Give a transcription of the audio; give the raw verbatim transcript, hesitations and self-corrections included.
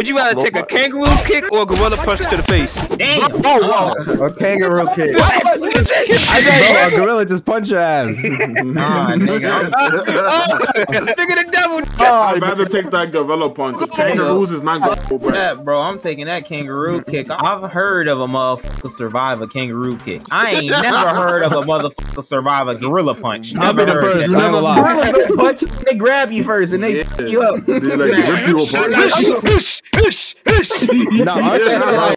Would you rather take a kangaroo kick or a gorilla punch to the face? Damn. Oh, wow. A kangaroo kick. I got a gorilla just punch your ass. Nah, nigga. Nigga the devil. Oh, I'd rather take that gorilla punch because kangaroos is not good, bro. That, bro, I'm taking that kangaroo kick. I've heard of a motherfucker survive a kangaroo kick. I ain't never heard of a motherfucker survive a gorilla punch. I'll be the first. I'm alive. Punch, they grab you first and they Yeah. pick you up. They like rip you apart. Hush, hush, hush, hush. No,